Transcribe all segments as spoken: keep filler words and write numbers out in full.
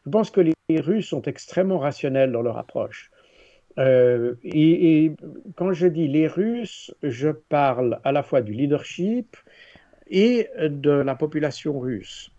je pense que les Russes sont extrêmement rationnels dans leur approche. Euh, et, et quand je dis les Russes, je parle à la fois du leadership et de la population russe.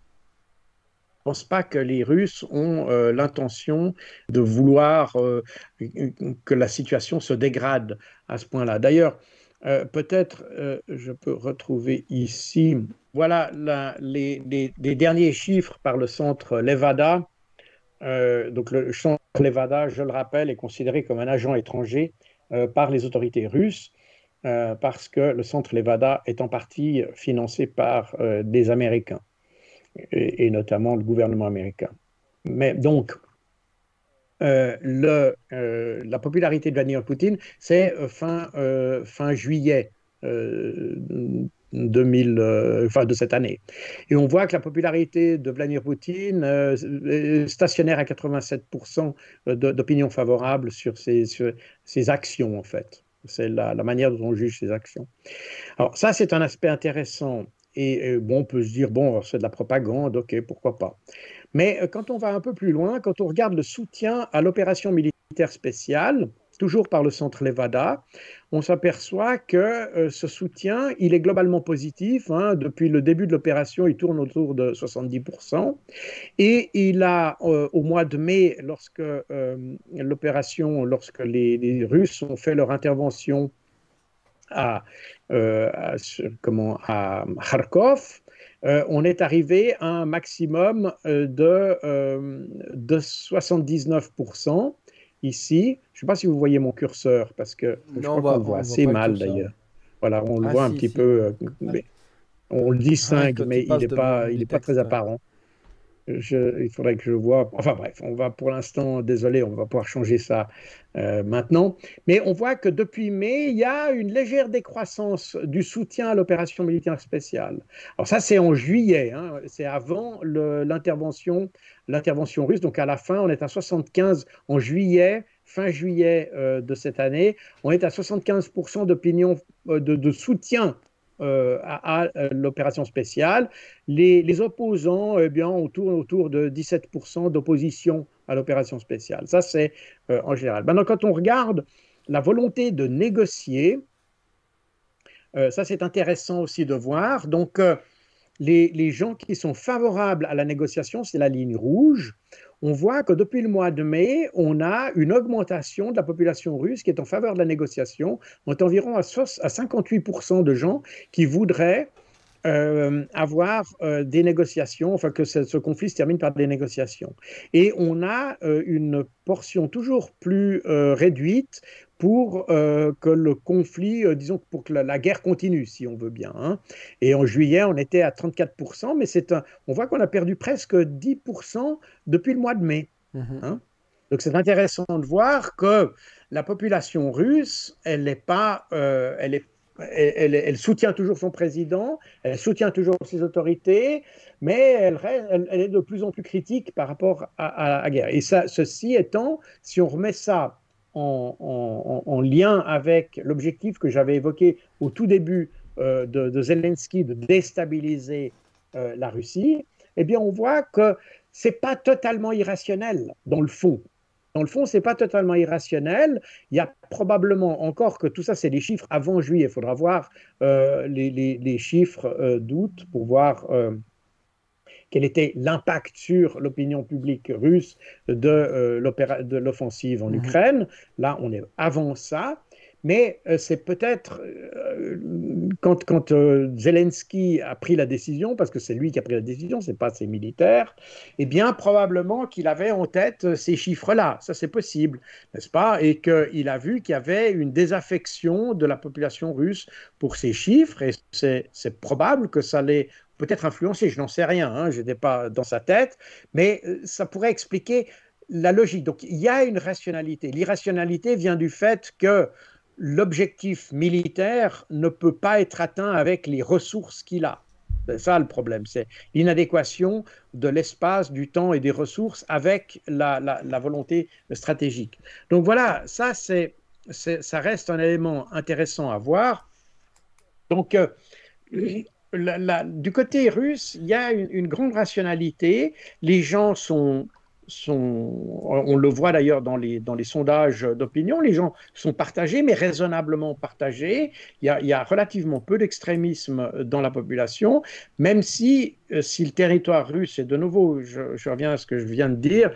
Je ne pense pas que les Russes ont euh, l'intention de vouloir euh, que la situation se dégrade à ce point-là. D'ailleurs, euh, peut-être euh, je peux retrouver ici, voilà la- les, les- les derniers chiffres par le centre Levada. Euh, donc le centre Levada, je le rappelle, est considéré comme un agent étranger euh, par les autorités russes euh, parce que le centre Levada est en partie financé par euh, des Américains et, et notamment le gouvernement américain. Mais donc, euh, le, euh, la popularité de Vladimir Poutine, c'est euh, fin, euh, fin juillet euh, deux mille, euh, enfin de cette année. Et on voit que la popularité de Vladimir Poutine euh, est stationnaire à quatre-vingt-sept pour cent d'opinion favorable sur ses, sur ses actions, en fait. C'est la, la manière dont on juge ses actions. Alors ça, c'est un aspect intéressant. Et euh, bon, on peut se dire, bon, c'est de la propagande, ok, pourquoi pas. Mais euh, quand on va un peu plus loin, quand on regarde le soutien à l'opération militaire spéciale, toujours par le centre Levada, on s'aperçoit que euh, ce soutien, il est globalement positif. Hein. Depuis le début de l'opération, il tourne autour de soixante-dix pour cent. Et il a, euh, au mois de mai, lorsque euh, l'opération, lorsque les, les Russes ont fait leur intervention à, euh, à, comment, à Kharkov, euh, on est arrivé à un maximum euh, de, euh, de soixante-dix-neuf pour cent ici. Je ne sais pas si vous voyez mon curseur, parce que je Non, on crois qu'on voit, le voit on voit assez pas le mal curseur. d'ailleurs. Voilà, on le Ah voit un si, petit si, ouais. peu, euh, mais on le Ouais, distingue, quand il mais il passe n'est devant pas, il du est pas très texte. apparent. Je, il faudrait que je vois. Enfin bref, on va pour l'instant, désolé, on va pouvoir changer ça euh, maintenant. Mais on voit que depuis mai, il y a une légère décroissance du soutien à l'opération militaire spéciale. Alors ça, c'est en juillet, hein, c'est avant le- l'intervention, l'intervention russe. Donc à la fin, on est à soixante-quinze en juillet, fin juillet euh, de cette année. On est à soixante-quinze pour cent d'opinion, euh, de, de soutien euh, à, à l'opération spéciale. Les, les opposants, eh bien, on tourne autour de dix-sept pour cent d'opposition à l'opération spéciale. Ça, c'est euh, en général. Maintenant, quand on regarde la volonté de négocier, euh, ça, c'est intéressant aussi de voir. Donc, euh, les, les gens qui sont favorables à la négociation, c'est la ligne rouge. On voit que depuis le mois de mai, on a une augmentation de la population russe qui est en faveur de la négociation. On est environ à cinquante-huit pour cent de gens qui voudraient euh, avoir euh, des négociations, enfin que ce, ce, conflit se termine par des négociations. Et on a euh, une portion toujours plus euh, réduite pour euh, que le conflit, euh, disons, pour que la, la, guerre continue, si on veut bien. Hein. Et en juillet, on était à trente-quatre pour cent, mais c'est un, on voit qu'on a perdu presque dix pour cent depuis le mois de mai. Mhm. Hein. Donc c'est intéressant de voir que la population russe, elle n'est pas, euh, elle est elle, elle, elle, soutient toujours son président, elle soutient toujours ses autorités, mais elle, elle, elle est de plus en plus critique par rapport à, à la guerre. Et ça, ceci étant, si on remet ça en, en, en lien avec l'objectif que j'avais évoqué au tout début euh, de, de Zelensky de déstabiliser euh, la Russie, eh bien, on voit que ce n'est pas totalement irrationnel dans le fond. Dans le fond, ce n'est pas totalement irrationnel. Il y a probablement encore que tout ça, c'est des chiffres avant juillet. Il faudra voir euh, les, les, les, chiffres euh, d'août pour voir euh, quel était l'impact sur l'opinion publique russe de, euh, de l'offensive en Mhm. Ukraine. Là, on est avant ça. Mais euh, c'est peut-être euh, quand, quand euh, Zelensky a pris la décision, parce que c'est lui qui a pris la décision, ce n'est pas ses militaires, eh bien probablement qu'il avait en tête ces chiffres-là. Ça, c'est possible, n'est-ce pas? Et qu'il a vu qu'il y avait une désaffection de la population russe pour ces chiffres, et c'est probable que ça l'ait peut-être influencé, je n'en sais rien, hein, je n'étais pas dans sa tête, mais ça pourrait expliquer la logique. Donc il y a une rationalité. L'irrationalité vient du fait que l'objectif militaire ne peut pas être atteint avec les ressources qu'il a. C'est ça le problème, c'est l'inadéquation de l'espace, du temps et des ressources avec la, la, la volonté stratégique. Donc voilà, ça, c'est, ça reste un élément intéressant à voir. Donc, euh, la, la, du côté russe, il y a une, une grande rationalité. Les gens sont, sont, on le voit d'ailleurs dans les, dans les sondages d'opinion, les gens sont partagés, mais raisonnablement partagés. Il y a, il y a relativement peu d'extrémisme dans la population, même si, si le territoire russe, et de nouveau, je, je reviens à ce que je viens de dire,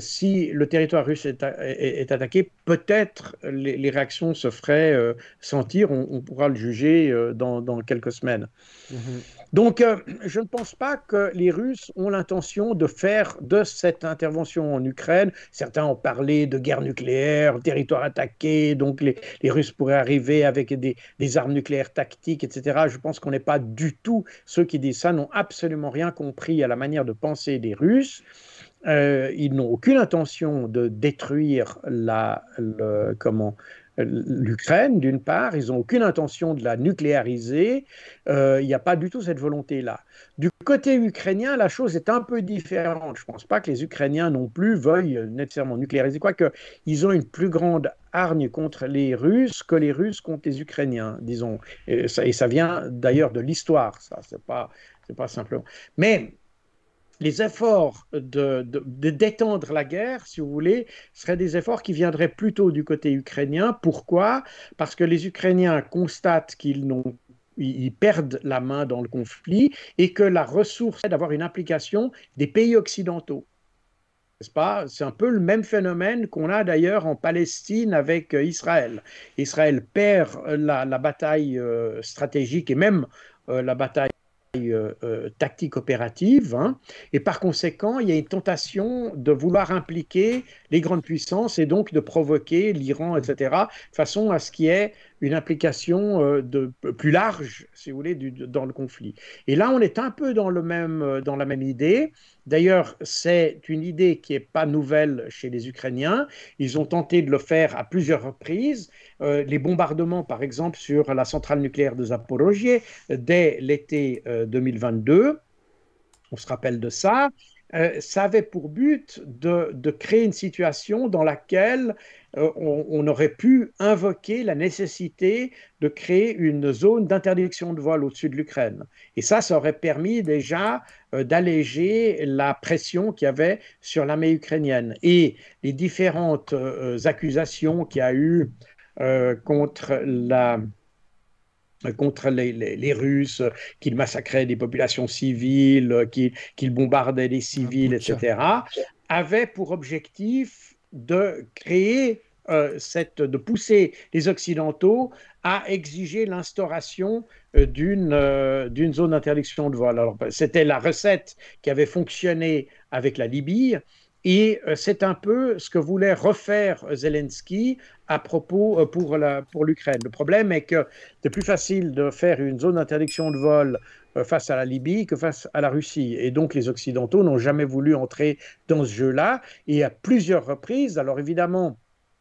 si le territoire russe est, est, est attaqué, peut-être les, les réactions se feraient euh, sentir, on, on pourra le juger euh, dans, dans quelques semaines. Mhm. Donc, euh, je ne pense pas que les Russes ont l'intention de faire de cette intervention en Ukraine. Certains ont parlé de guerre nucléaire, territoire attaqué, donc les, les Russes pourraient arriver avec des, des, armes nucléaires tactiques, et cetera. Je pense qu'on n'est pas du tout, ceux qui disent ça n'ont absolument rien compris à la manière de penser des Russes. Euh, ils n'ont aucune intention de détruire la, le, comment, l'Ukraine, d'une part. Ils n'ont aucune intention de la nucléariser. Euh, il n'y a pas du tout cette volonté-là. Du côté ukrainien, la chose est un peu différente. Je ne pense pas que les Ukrainiens non plus veuillent nécessairement nucléariser, quoique ils ont une plus grande hargne contre les Russes que les Russes contre les Ukrainiens, disons. Et ça, et ça vient d'ailleurs de l'histoire, ça, c'est pas, c'est pas simplement. Mais les efforts de, de, de, détendre la guerre, si vous voulez, seraient des efforts qui viendraient plutôt du côté ukrainien. Pourquoi? Parce que les Ukrainiens constatent qu'ils n'ont ils perdent la main dans le conflit et que la ressource est d'avoir une implication des pays occidentaux. N'est-ce pas? C'est un peu le même phénomène qu'on a d'ailleurs en Palestine avec Israël. Israël perd la, la bataille euh, stratégique et même euh, la bataille Euh, euh, tactique opérative, hein, et par conséquent, il y a une tentation de vouloir impliquer les grandes puissances et donc de provoquer l'Iran, et cetera, de façon à ce qu'il y ait une implication euh, de, plus large, si vous voulez, du, dans le conflit. Et là, on est un peu dans, le même, dans la même idée. D'ailleurs, c'est une idée qui n'est pas nouvelle chez les Ukrainiens. Ils ont tenté de le faire à plusieurs reprises. Euh, les bombardements, par exemple, sur la centrale nucléaire de Zaporozhye, dès l'été euh, deux mille vingt-deux, on se rappelle de ça, euh, ça avait pour but de, de, créer une situation dans laquelle euh, on, on, aurait pu invoquer la nécessité de créer une zone d'interdiction de vol au-dessus de l'Ukraine. Et ça, ça aurait permis déjà euh, d'alléger la pression qu'il y avait sur l'armée ukrainienne. Et les différentes euh, accusations qu'il y a eu euh, contre la contre les, les, les Russes, qu'ils massacraient des populations civiles, qu'ils qu'ils bombardaient des civils, et cetera, avaient pour objectif de créer, euh, cette, de pousser les Occidentaux à exiger l'instauration d'une euh, d'une zone d'interdiction de vol. Alors, c'était la recette qui avait fonctionné avec la Libye. Et c'est un peu ce que voulait refaire Zelensky à propos pour la, pour l'Ukraine. Le problème est que c'est plus facile de faire une zone d'interdiction de vol face à la Libye que face à la Russie. Et donc les Occidentaux n'ont jamais voulu entrer dans ce jeu-là. Et à plusieurs reprises, alors évidemment,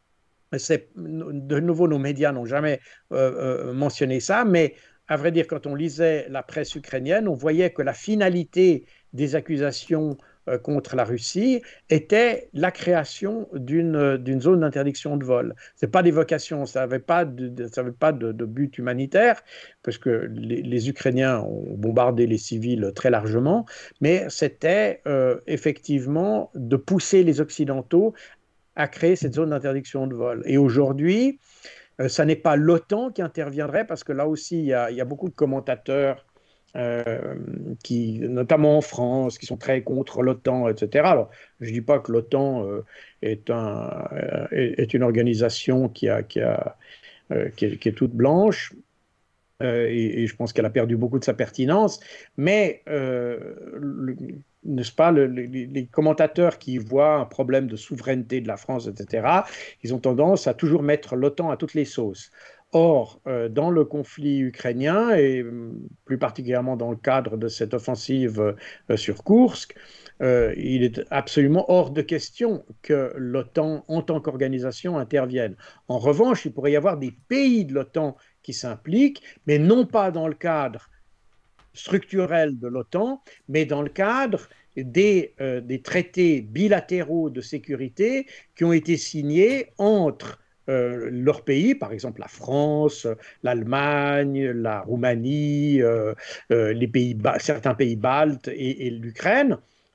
de nouveau, nos médias n'ont jamais euh, euh, mentionné ça, mais à vrai dire, quand on lisait la presse ukrainienne, on voyait que la finalité des accusations contre la Russie était la création d'une d'une zone d'interdiction de vol. Ce n'est pas des vocations, ça n'avait pas, de, ça avait pas de, de but humanitaire, parce que les, les Ukrainiens ont bombardé les civils très largement, mais c'était euh, effectivement de pousser les Occidentaux à créer cette zone d'interdiction de vol. Et aujourd'hui, euh, ça n'est pas l'OTAN qui interviendrait, parce que là aussi, il y a, il y a beaucoup de commentateurs Euh, qui, notamment en France, qui sont très contre l'OTAN, et cetera. Alors, je ne dis pas que l'OTAN euh, est, un, euh, est, est une organisation qui, a, qui, a, euh, qui, est, qui est toute blanche, euh, et, et je pense qu'elle a perdu beaucoup de sa pertinence, mais, euh, le, n'est-ce pas, le, les, les commentateurs qui voient un problème de souveraineté de la France, et cetera, ils ont tendance à toujours mettre l'OTAN à toutes les sauces. Or, euh, dans le conflit ukrainien, et plus particulièrement dans le cadre de cette offensive euh, sur Koursk, euh, il est absolument hors de question que l'OTAN, en tant qu'organisation, intervienne. En revanche, il pourrait y avoir des pays de l'OTAN qui s'impliquent, mais non pas dans le cadre structurel de l'OTAN, mais dans le cadre des, euh, des traités bilatéraux de sécurité qui ont été signés entre Euh, leurs pays, par exemple la France, l'Allemagne, la Roumanie, euh, euh, les pays, certains pays baltes et, et l'Ukraine,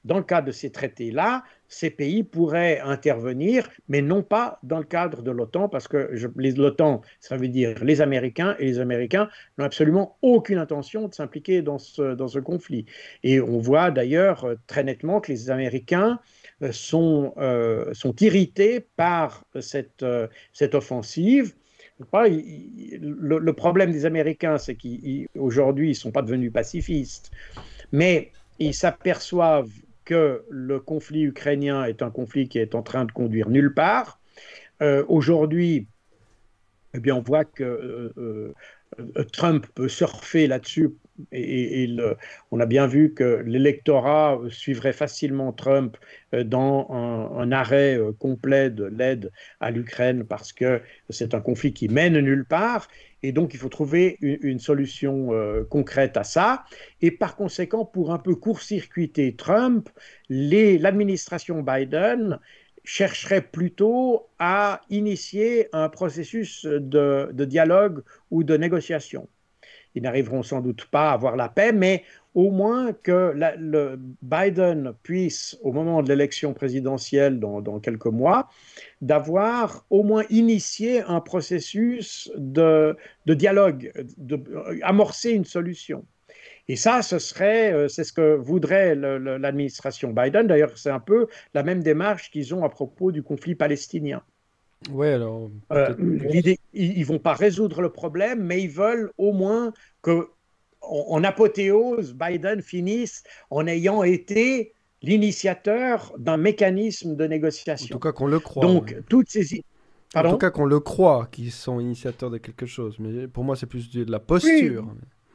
dans le cadre de ces traités-là, ces pays pourraient intervenir, mais non pas dans le cadre de l'OTAN, parce que l'OTAN, ça veut dire les Américains, et les Américains n'ont absolument aucune intention de s'impliquer dans ce, dans ce conflit. Et on voit d'ailleurs très nettement que les Américains sont, euh, sont irrités par cette, euh, cette offensive. Le, le problème des Américains, c'est qu'aujourd'hui, ils ne sont pas devenus pacifistes, mais ils s'aperçoivent que le conflit ukrainien est un conflit qui est en train de conduire nulle part. Euh, Aujourd'hui, eh bien, on voit que euh, euh, Trump peut surfer là-dessus. Et, et le, on a bien vu que l'électorat suivrait facilement Trump dans un, un arrêt complet de l'aide à l'Ukraine parce que c'est un conflit qui mène nulle part. Et donc, il faut trouver une, une solution euh, concrète à ça. Et par conséquent, pour un peu court-circuiter Trump, l'administration Biden chercherait plutôt à initier un processus de, de dialogue ou de négociation. Ils n'arriveront sans doute pas à avoir la paix, mais au moins que la, le Biden puisse, au moment de l'élection présidentielle dans, dans quelques mois, d'avoir au moins initié un processus de, de dialogue, de, de, amorcer une solution. Et ça, ce serait, c'est ce que voudrait l'administration Biden. D'ailleurs, c'est un peu la même démarche qu'ils ont à propos du conflit palestinien. Ouais, alors Euh, peut-être plus. l'idée, ils ne vont pas résoudre le problème, mais ils veulent au moins que, en, en apothéose, Biden finisse en ayant été l'initiateur d'un mécanisme de En tout négociation. cas, qu'on le croit, ouais. Donc, toutes ces... En tout Pardon? cas, qu'on le croit qu'ils sont initiateurs de quelque chose. Mais pour moi, c'est plus de la Oui, posture.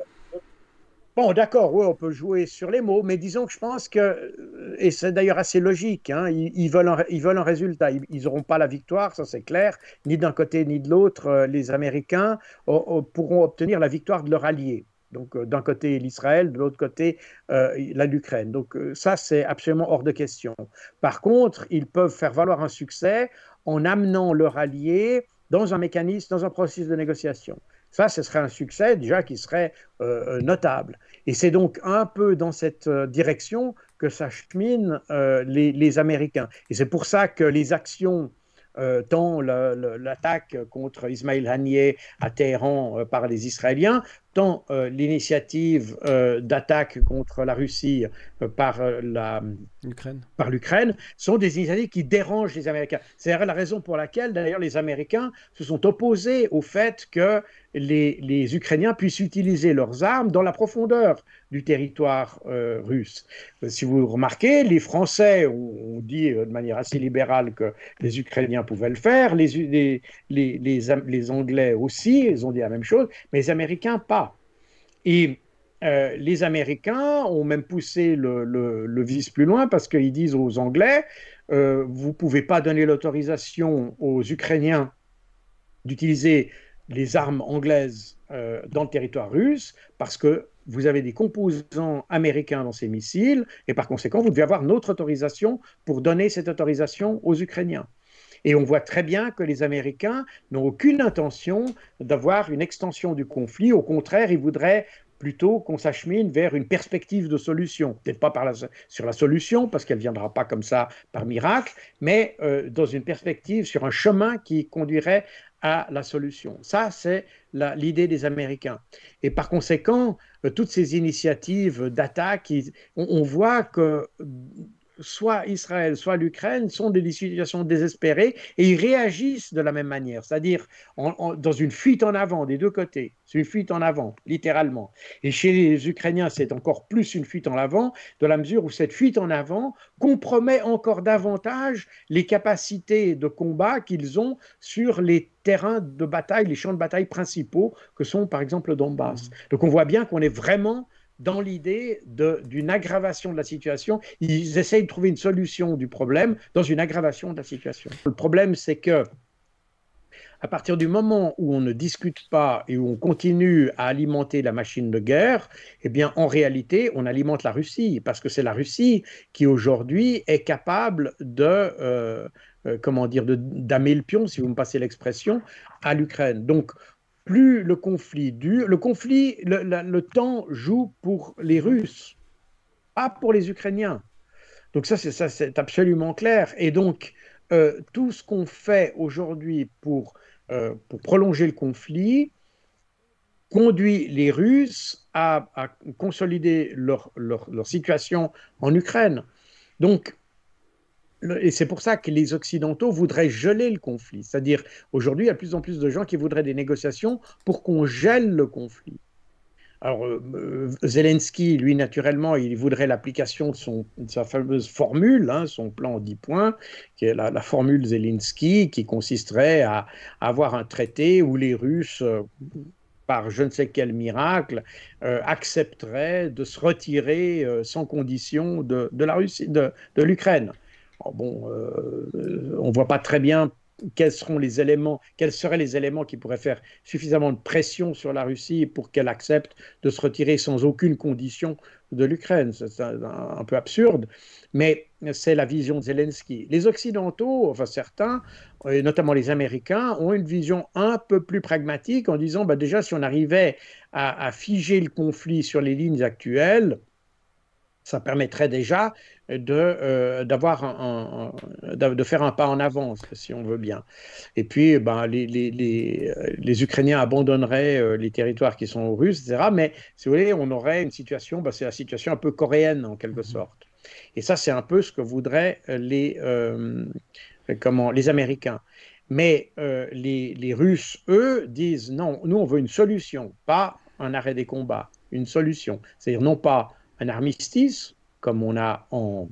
bon, d'accord, oui, on peut jouer sur les mots, mais disons que je pense que, et c'est d'ailleurs assez logique, hein, ils, ils, veulent un, ils veulent un résultat. Ils n'auront pas la victoire, ça c'est clair, ni d'un côté ni de l'autre. Euh, les Américains oh, oh, pourront obtenir la victoire de leur allié. Donc, euh, d'un côté l'Israël, de l'autre côté euh, l'Ukraine. Donc, euh, ça, c'est absolument hors de question. Par contre, ils peuvent faire valoir un succès en amenant leur allié dans un mécanisme, dans un processus de négociation. Ça, ce serait un succès déjà qui serait euh, notable. Et c'est donc un peu dans cette euh, direction que s'acheminent euh, les, les Américains. Et c'est pour ça que les actions, euh, tant l'attaque contre Ismail Haniyeh à Téhéran euh, par les Israéliens, tant euh, l'initiative euh, d'attaque contre la Russie euh, par euh, la L'Ukraine. par l'Ukraine, sont des initiatives qui dérangent les Américains. C'est la raison pour laquelle, d'ailleurs, les Américains se sont opposés au fait que les, les Ukrainiens puissent utiliser leurs armes dans la profondeur du territoire euh, russe. Si vous remarquez, les Français ont, ont dit de manière assez libérale que les Ukrainiens pouvaient le faire, les, les, les, les, les Anglais aussi, ils ont dit la même chose, mais les Américains pas. Et euh, les Américains ont même poussé le, le, le vice plus loin parce qu'ils disent aux Anglais, euh, vous ne pouvez pas donner l'autorisation aux Ukrainiens d'utiliser les armes anglaises euh, dans le territoire russe parce que vous avez des composants américains dans ces missiles et par conséquent, vous devez avoir notre autorisation pour donner cette autorisation aux Ukrainiens. Et on voit très bien que les Américains n'ont aucune intention d'avoir une extension du conflit. Au contraire, ils voudraient plutôt qu'on s'achemine vers une perspective de solution. Peut-être pas par la, sur la solution, parce qu'elle ne viendra pas comme ça par miracle, mais euh, dans une perspective, sur un chemin qui conduirait à la solution. Ça, c'est l'idée des Américains. Et par conséquent, euh, toutes ces initiatives d'attaque, on, on voit que soit Israël, soit l'Ukraine sont des situations désespérées et ils réagissent de la même manière, c'est-à-dire en, en, dans une fuite en avant des deux côtés. C'est une fuite en avant, littéralement. Et chez les Ukrainiens, c'est encore plus une fuite en avant, dans la mesure où cette fuite en avant compromet encore davantage les capacités de combat qu'ils ont sur les terrains de bataille, les champs de bataille principaux, que sont par exemple le Donbass. Donc on voit bien qu'on est vraiment dans l'idée d'une aggravation de la situation. Ils essayent de trouver une solution du problème dans une aggravation de la situation. Le problème, c'est que à partir du moment où on ne discute pas et où on continue à alimenter la machine de guerre, eh bien, en réalité, on alimente la Russie, parce que c'est la Russie qui, aujourd'hui, est capable de, euh, euh, comment dire, d'amer le pion, si vous me passez l'expression, à l'Ukraine. Donc, plus le conflit dure, le conflit, le, le, le temps joue pour les Russes, pas pour les Ukrainiens. Donc ça, c'est ça, c'est absolument clair. Et donc, euh, tout ce qu'on fait aujourd'hui pour, euh, pour prolonger le conflit conduit les Russes à, à consolider leur, leur, leur situation en Ukraine. Donc, et c'est pour ça que les Occidentaux voudraient geler le conflit. C'est-à-dire, aujourd'hui, il y a de plus en plus de gens qui voudraient des négociations pour qu'on gèle le conflit. Alors, euh, Zelensky, lui, naturellement, il voudrait l'application de, son, de sa fameuse formule, hein, son plan en dix points, qui est la, la formule Zelensky, qui consisterait à, à avoir un traité où les Russes, euh, par je ne sais quel miracle, euh, accepteraient de se retirer euh, sans condition de, de la Russie, de, de l'Ukraine. Bon, euh, on ne voit pas très bien quels seront les éléments, quels seraient les éléments qui pourraient faire suffisamment de pression sur la Russie pour qu'elle accepte de se retirer sans aucune condition de l'Ukraine. C'est un, un, peu absurde, mais c'est la vision de Zelensky. Les Occidentaux, enfin certains, et notamment les Américains, ont une vision un peu plus pragmatique en disant, bah déjà, si on arrivait à, à figer le conflit sur les lignes actuelles, ça permettrait déjà de, euh, d'avoir un, un, de faire un pas en avance, si on veut bien. Et puis, ben, les, les, les, les Ukrainiens abandonneraient euh, les territoires qui sont russes, et cetera. Mais, si vous voulez, on aurait une situation, ben, c'est la situation un peu coréenne, en quelque sorte. Et ça, c'est un peu ce que voudraient les, euh, comment, les Américains. Mais euh, les, les Russes, eux, disent non, nous, on veut une solution, pas un arrêt des combats, une solution. C'est-à-dire non pas un armistice, comme on a en,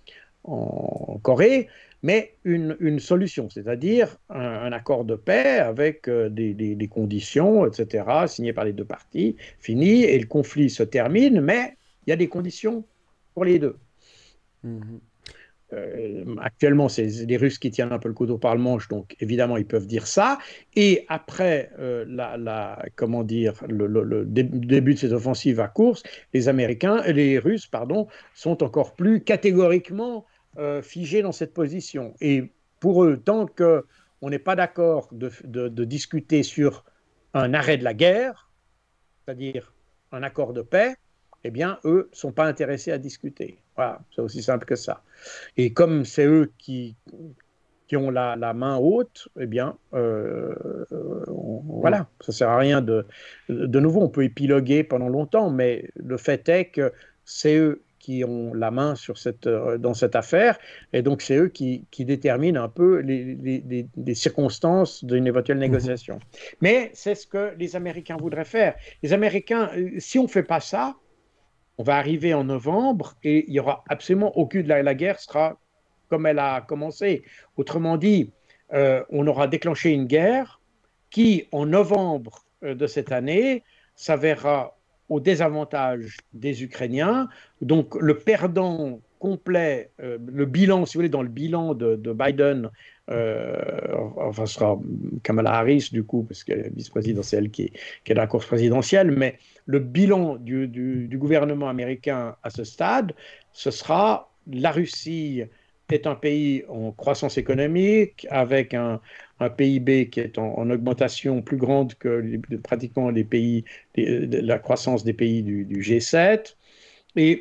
en Corée, mais une, une solution, c'est-à-dire un, un, accord de paix avec euh, des, des, des, conditions, et cetera, signées par les deux parties, fini, et le conflit se termine, mais il y a des conditions pour les deux. Mm-hmm. Euh, actuellement, c'est les Russes qui tiennent un peu le couteau par le manche, donc évidemment, ils peuvent dire ça. Et après, euh, la, la, comment dire, le, le, le début de cette offensive à course, les Américains, les Russes, pardon, sont encore plus catégoriquement euh, figés dans cette position. Et pour eux, tant qu'on n'est pas d'accord de, de, de discuter sur un arrêt de la guerre, c'est-à-dire un accord de paix, eh bien, eux ne sont pas intéressés à discuter. Voilà, c'est aussi simple que ça. Et comme c'est eux qui, qui ont la, la main haute, eh bien, euh, on, voilà, ça ne sert à rien de... De nouveau, on peut épiloguer pendant longtemps, mais le fait est que c'est eux qui ont la main sur cette, dans cette affaire, et donc c'est eux qui, qui déterminent un peu les, les, les, les circonstances d'une éventuelle négociation. Mmh. Mais c'est ce que les Américains voudraient faire. Les Américains, si on ne fait pas ça, on va arriver en novembre et il n'y aura absolument aucune... La, la guerre sera comme elle a commencé. Autrement dit, euh, on aura déclenché une guerre qui, en novembre de cette année, s'avérera au désavantage des Ukrainiens. Donc, le perdant complet, euh, le bilan, si vous voulez, dans le bilan de, de Biden, euh, enfin, ce sera Kamala Harris, du coup, parce qu'elle est vice-présidentielle qui est, qui est dans la course présidentielle, mais le bilan du, du, du gouvernement américain à ce stade, ce sera la Russie est un pays en croissance économique, avec un, un P I B qui est en, en augmentation plus grande que les, pratiquement les pays, les, la croissance des pays du, du G sept. Et,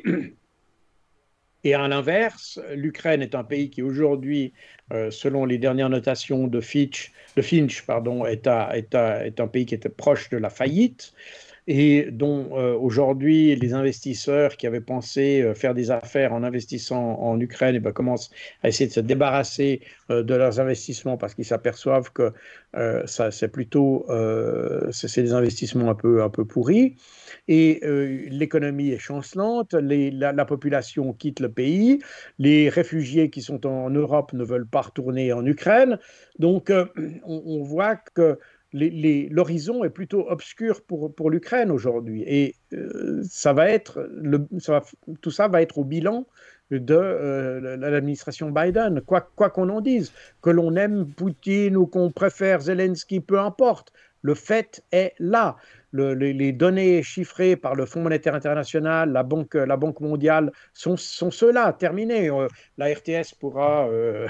et à l'inverse, l'Ukraine est un pays qui aujourd'hui, euh, selon les dernières notations de Fitch, de Finch, pardon, est, à, est, à, est un pays qui était proche de la faillite, et dont euh, aujourd'hui les investisseurs qui avaient pensé euh, faire des affaires en investissant en Ukraine eh ben, commencent à essayer de se débarrasser euh, de leurs investissements parce qu'ils s'aperçoivent que euh, ça, c'est plutôt euh, c'est, c'est des investissements un peu, un peu pourris. Et euh, l'économie est chancelante, les, la, la population quitte le pays, les réfugiés qui sont en Europe ne veulent pas retourner en Ukraine. Donc euh, on, on voit que Les, les, l'horizon est plutôt obscur pour, pour l'Ukraine aujourd'hui. Et euh, ça va être le, ça va, tout ça va être au bilan de euh, l'administration Biden, quoi, quoi qu'on en dise. Que l'on aime Poutine ou qu'on préfère Zelensky, peu importe. Le fait est là. Le, les, les données chiffrées par le Fonds monétaire international, la Banque, la Banque mondiale, sont, sont ceux-là, terminés. Euh, la R T S pourra euh,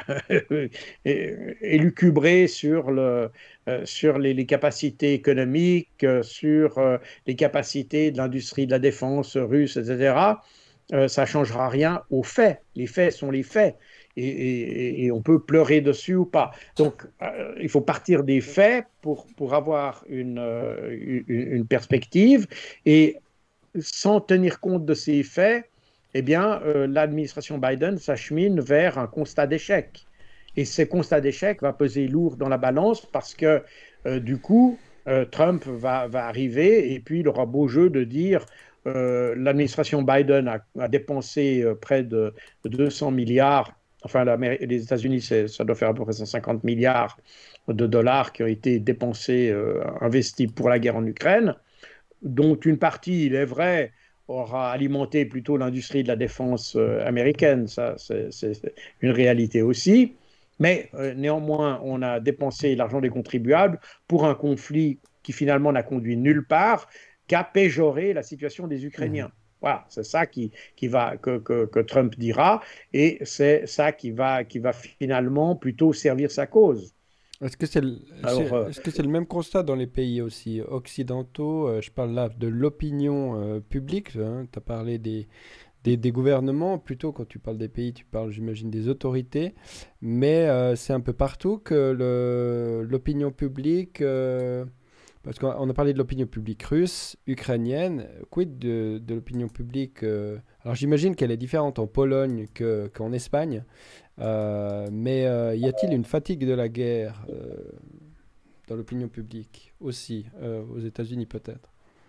élucubrer sur, le, euh, sur les, les capacités économiques, euh, sur euh, les capacités de l'industrie de la défense russe, et cetera. euh, ça ne changera rien aux faits. Les faits sont les faits. Et, et- et on peut pleurer dessus ou pas. Donc, euh, il faut partir des faits pour, pour avoir une, euh, une, une perspective. Et sans tenir compte de ces faits, eh bien, euh, l'administration Biden s'achemine vers un constat d'échec. Et ce constat d'échec va peser lourd dans la balance parce que, euh, du coup, euh, Trump va, va, arriver et puis il aura beau jeu de dire euh, l'administration Biden a, a dépensé euh, près de deux cents milliards, enfin les États-Unis, ça doit faire à peu près cent cinquante milliards de dollars qui ont été dépensés, euh, investis pour la guerre en Ukraine, dont une partie, il est vrai, aura alimenté plutôt l'industrie de la défense euh, américaine. Ça, c'est une réalité aussi. Mais euh, néanmoins, on a dépensé l'argent des contribuables pour un conflit qui finalement n'a conduit nulle part, qu'à péjorer la situation des Mhm. Ukrainiens. Voilà, c'est ça qui, qui va, que, que, que, Trump dira, et c'est ça qui va, qui va finalement plutôt servir sa cause. Est-ce que c'est le, Alors, c'est- euh, est-ce que c'est le même constat dans les pays aussi occidentaux? Euh, je parle là de l'opinion euh, publique. Tu as parlé des, des, des gouvernements. Plutôt, quand tu parles des pays, tu parles, j'imagine, des autorités. Mais euh, c'est un peu partout que le- l'opinion publique... euh, parce qu'on on a parlé de l'opinion publique russe, ukrainienne. Quid de, de l'opinion publique euh, alors j'imagine qu'elle est différente en Pologne que, qu'en Espagne. Euh, mais euh, y a-t-il une fatigue de la guerre euh, dans l'opinion publique aussi, euh, aux États-Unis peut-être?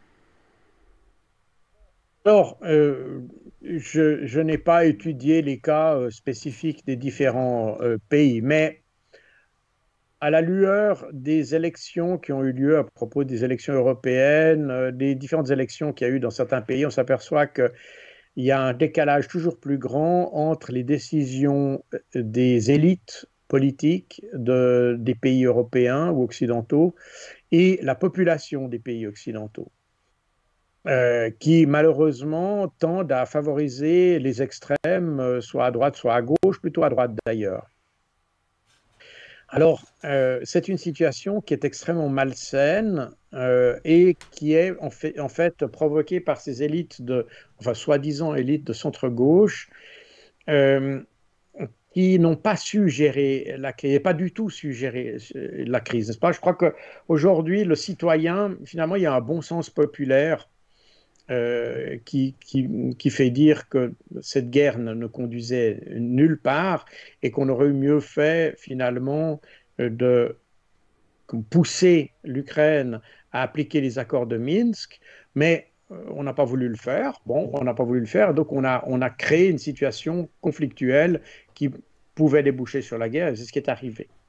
Alors, euh, je, je n'ai pas étudié les cas euh, spécifiques des différents euh, pays, mais à la lueur des élections qui ont eu lieu à propos des élections européennes, euh, des différentes élections qu'il y a eu dans certains pays, on s'aperçoit qu'il y a un décalage toujours plus grand entre les décisions euh, des élites politiques de, des pays européens ou occidentaux et la population des pays occidentaux, euh, qui malheureusement tendent à favoriser les extrêmes, euh, soit à droite, soit à gauche, plutôt à droite d'ailleurs. Alors, euh, c'est une situation qui est extrêmement malsaine euh, et qui est en fait, en fait provoquée par ces élites de, enfin, soi-disant élites de centre-gauche, euh, qui n'ont pas su gérer la crise, pas du tout su gérer euh, la crise, n'est-ce pas? Je crois qu'aujourd'hui, le citoyen, finalement, il y a un bon sens populaire euh, qui, qui, qui, fait dire que cette guerre ne, ne conduisait nulle part et qu'on aurait mieux fait finalement euh, de pousser l'Ukraine à appliquer les accords de Minsk, mais euh, on n'a pas voulu le faire. Bon, on n'a pas voulu le faire, donc on a, on a créé une situation conflictuelle qui pouvait déboucher sur la guerre, et c'est ce qui est arrivé.